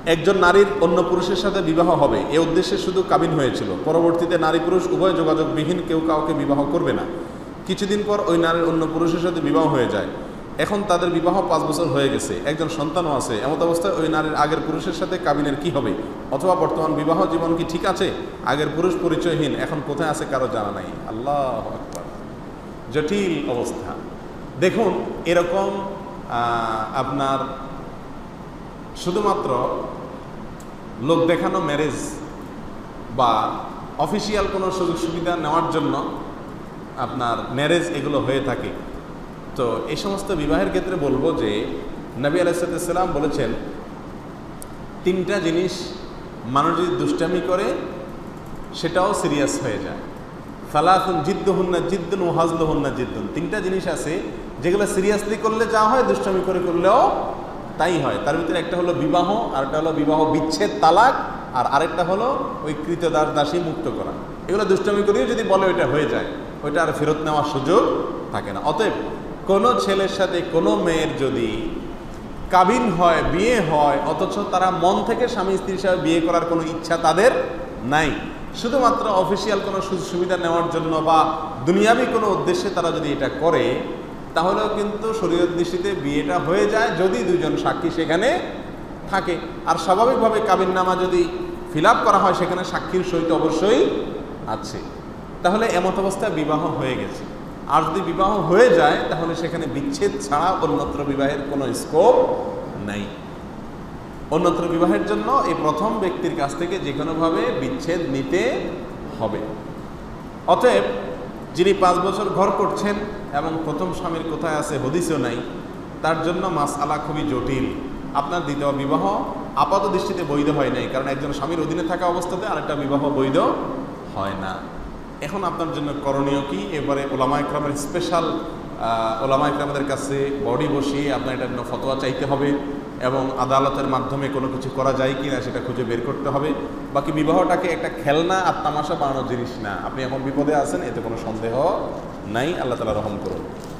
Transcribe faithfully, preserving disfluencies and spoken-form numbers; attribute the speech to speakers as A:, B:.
A: একজন নারীর অন্য পুরুষের সাথে বিবাহ হবে এ উদ্দেশ্যে শুধু কাবিন হয়েছিল, পরবর্তীতে নারী পুরুষ উভয় যোগাযোগবিহীন, কেউ কাউকে বিবাহ করবে না। কিছুদিন পর ওই নারীর অন্য পুরুষের সাথে বিবাহ হয়ে যায়। এখন তাদের বিবাহ পাঁচ বছর হয়ে গেছে, একজন সন্তানও আছে। এমত অবস্থায় ওই নারীর আগের পুরুষের সাথে কাবিনের কি হবে? অথবা বর্তমান বিবাহ জীবন কি ঠিক আছে? আগের পুরুষ পরিচয়হীন, এখন কোথায় আছে কারো জানা নাই। আল্লাহু আকবার, জটিল অবস্থা। দেখুন, এরকম আপনার শুধুমাত্র লোক দেখানো ম্যারেজ বা অফিসিয়াল কোনো সুযোগ সুবিধা নেওয়ার জন্য আপনার ম্যারেজ এগুলো হয়ে থাকে। তো এই সমস্ত বিবাহের ক্ষেত্রে বলবো যে নবী আলাইহিস সালাম বলেছেন তিনটা জিনিস মানুষ যদি দুষ্টামি করে সেটাও সিরিয়াস হয়ে যায়। সালাতুন জিদ্দুহুন্না জিদ্দুন ওয়া হাজলুহুন্না জিদ্দুন, তিনটা জিনিস আছে যেগুলো সিরিয়াসলি করলে যা হয়, দুষ্টামি করে করলেও তাই হয়। তার ভিতরে একটা হলো বিবাহ, আরেকটা হলো বিবাহ বিচ্ছেদ তালাক, আর আরেকটা হলো ওই কৃতদাস দাসী মুক্ত করা। এগুলো দুষ্টামি করেও যদি বলে ওইটা হয়ে যায়, ওইটা আর ফেরত নেওয়ার সুযোগ থাকে না। অতএব কোনো ছেলের সাথে কোনো মেয়ের যদি কাবিন হয়, বিয়ে হয়, অথচ তারা মন থেকে স্বামী স্ত্রী হিসাবে বিয়ে করার কোনো ইচ্ছা তাদের নাই, শুধুমাত্র অফিসিয়াল কোনো সুযোগ সুবিধা নেওয়ার জন্য বা দুনিয়াবি কোনো উদ্দেশ্যে তারা যদি এটা করে, তাহলেও কিন্তু শরীয়ত দৃষ্টিতে বিয়েটা হয়ে যায় যদি দুজন সাক্ষী সেখানে থাকে। আর স্বাভাবিকভাবে কাবিননামা যদি ফিল আপ করা হয় সেখানে সাক্ষীর সহিত অবশ্যই আছে, তাহলে এমত অবস্থায় বিবাহ হয়ে গেছে। আর যদি বিবাহ হয়ে যায় তাহলে সেখানে বিচ্ছেদ ছাড়া অন্যত্র বিবাহের কোনো স্কোপ নাই। অন্যত্র বিবাহের জন্য এই প্রথম ব্যক্তির কাছ থেকে যে কোনোভাবে বিচ্ছেদ নিতে হবে। অতএব যিনি পাঁচ বছর ঘর করছেন এবং প্রথম স্বামীর কোথায় আছে হদিসও নাই, তার জন্য মাসআলা খুবই জটিল। আপনার দ্বিতীয় বিবাহ আপাত দৃষ্টিতে বৈধ হয় নাই, কারণ একজন স্বামীর অধীনে থাকা অবস্থাতে আরেকটা বিবাহ বৈধ হয় না। এখন আপনার জন্য করণীয় কি? এবারে ওলামা ইকরামের স্পেশাল ওলামা ইকরামদের কাছে বডি বসিয়ে আপনার এটার জন্য ফতোয়া চাইতে হবে এবং আদালতের মাধ্যমে কোনো কিছু করা যায় কি না সেটা খুঁজে বের করতে হবে। বাকি বিবাহটাকে একটা খেলনা আর তামাশা বানানোর জিনিস না। আপনি এখন বিপদে আছেন, এতে কোনো সন্দেহ নাই। আল্লাহ তাআলা রহম করুন।